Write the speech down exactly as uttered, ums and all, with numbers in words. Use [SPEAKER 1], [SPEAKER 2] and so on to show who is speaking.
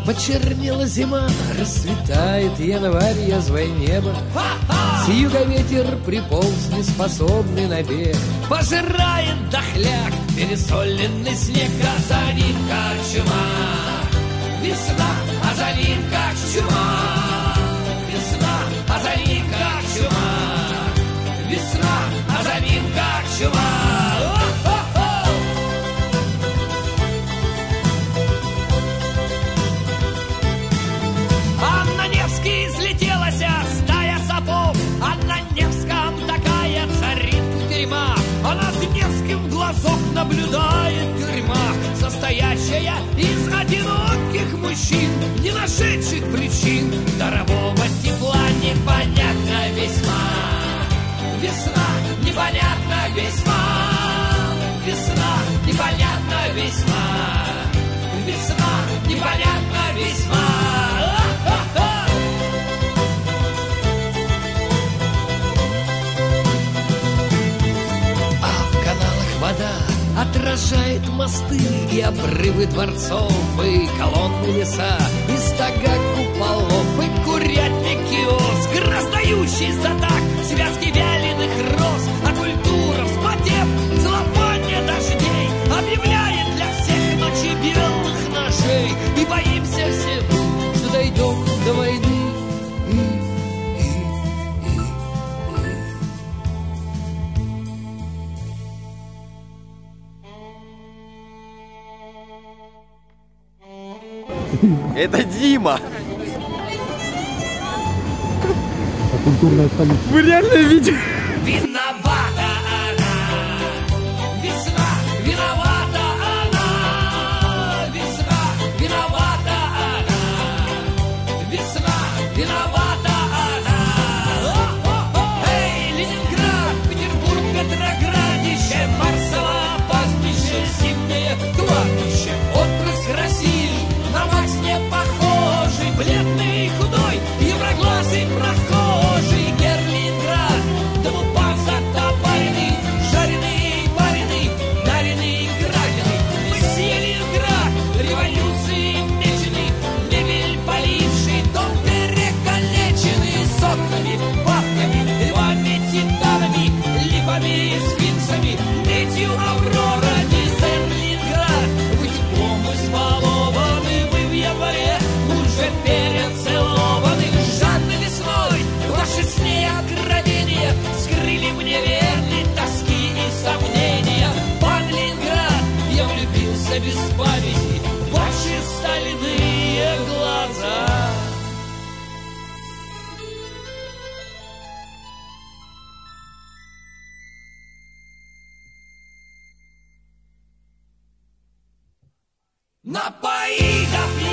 [SPEAKER 1] Почернела зима, расцветает январь, язвое небо. С юга ветер приполз, неспособный на бег. Пожирает дохляк, пересоленный снег. А за ним как чума весна, а за ним как чума весна, а за ним как чума весна, а за ним как чума. Стая сапог, а на Невском такая царит тюрьма. Она с Невским глазок наблюдает тюрьма, состоящая из одиноких мужчин, не нашедших причин дарового тепла. Непонятно весьма весна, непонятно весьма весна, непонятно весьма весна, непонятно весьма. Вода отражает мосты и обрывы дворцов, и колонны леса, и стога куполов, и курятник киоск, раздающий за так связки вяленых роз. А культура, вспотев, зловоние дождей, объявляет для всех ночи белых ножей. И боимся все, что дойдем до войны.
[SPEAKER 2] Это Дима!
[SPEAKER 3] Это культурная столица.
[SPEAKER 2] Вы реально видите?
[SPEAKER 1] Виновата она, весна, виновата она, весна, виновата она, весна, виновата она. Эй, Ленинград, Петербург, Петроградище, Марсово, пастбище, зимнее кладбище, отпрыск России. На Макс не похожий, бледный и худой, евроглазый прохожий. Герлинград, дому пан затопаренный, жареный, пареный, наренный, градиный. Месье Ленинград, революции меченый, мебель поливший, дом перекалеченный, с окнами, бабками, львами, титанами, липами, сфинксами, медью Аврора. Мистер Ленинград, вы теплом избалованы, вы в январе уже перецелованы. Жадной весной ваши сны и откровения скрыли мне верни тоски и сомнения. Пан Ленинград, я влюбился без памяти в ваши стальные глаза. Напои, да пьян.